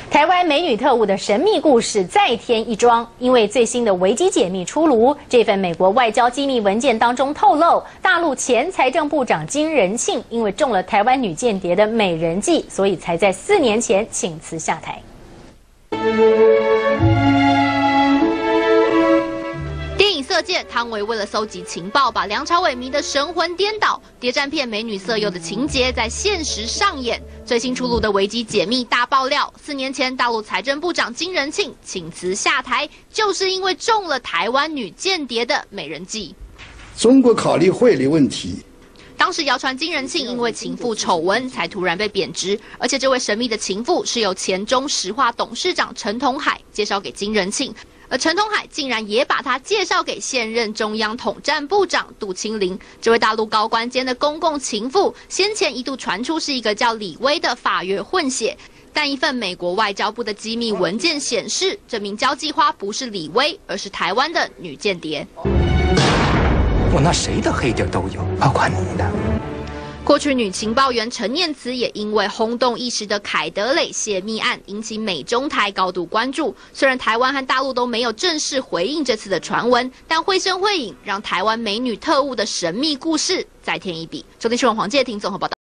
台湾美女特务的神秘故事再添一桩，因为最新的维基解密出炉，这份美国外交机密文件当中透露，大陆前财政部长金仁庆因为中了台湾女间谍的美人计，所以才在4年前请辞下台。 电影《色戒》，汤唯为了搜集情报，把梁朝伟迷得神魂颠倒，谍战片美女色诱的情节在现实上演。最新出炉的维基解密大爆料，4年前大陆财政部长金仁庆请辞下台，就是因为中了台湾女间谍的美人计。 中国考虑汇率问题。 当时谣传金仁庆因为情妇丑闻才突然被贬职，而且这位神秘的情妇是由前中石化董事长陈同海介绍给金仁庆，而陈同海竟然也把他介绍给现任中央统战部长杜清林。这位大陆高官间的公共情妇，先前一度传出是一个叫李薇的法越混血，但一份美国外交部的机密文件显示，这名交际花不是李薇，而是台湾的女间谍。 我那谁的黑地都有，包括你的。 过去女情报员陈念慈也因为轰动一时的凯德蕾泄密案，引起美中台高度关注。虽然台湾和大陆都没有正式回应这次的传闻，但绘声绘影让台湾美女特务的神秘故事再添一笔。中天新闻黄介婷综合报道。